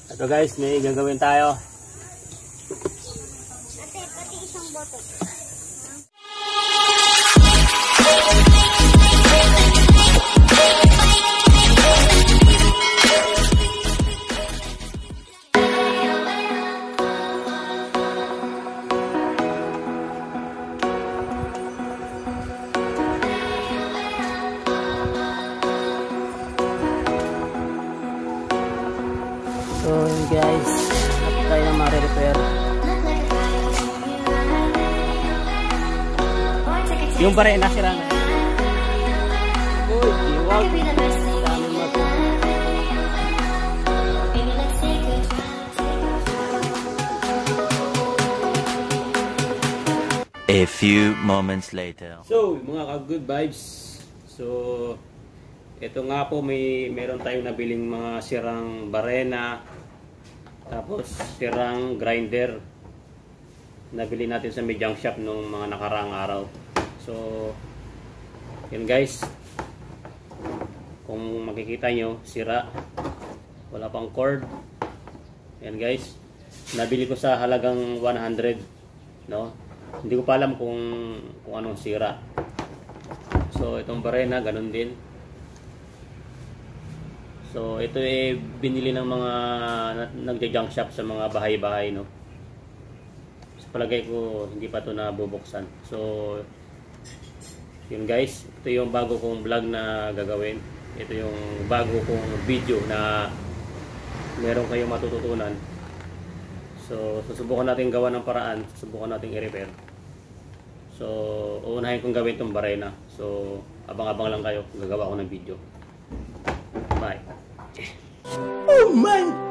Ito guys, may gagawin tayo. Ate, pati isang boto. So guys, at tayo na ma-repair. Yung pa rin nasira na. Uy, iwag. Dami mato. A few moments later. So, mga ka-good vibes. So, ito nga po meron tayong nabiling mga sirang barena. Tapos sirang grinder. Nabili natin sa may junk shop nung mga nakaraang araw. So, yun guys. Kung makikita nyo, sira. Wala pang cord. Yan guys. Nabili ko sa halagang 100. No? Hindi ko pa alam kung anong sira. So, itong barena, ganun din. So, ito binili ng mga nagja-junk shop sa mga bahay-bahay, no? Sa palagay ko, hindi pa ito nabubuksan. So, yun guys. Ito yung bago kong vlog na gagawin. Ito yung bago kong video na meron kayong matututunan. So, susubukan natin gawa ng paraan. Susubukan natin i-repair. So, uunahin kong gawin itong barena. So, abang-abang lang kayo. Gagawa ko ng video. Bye. Oh my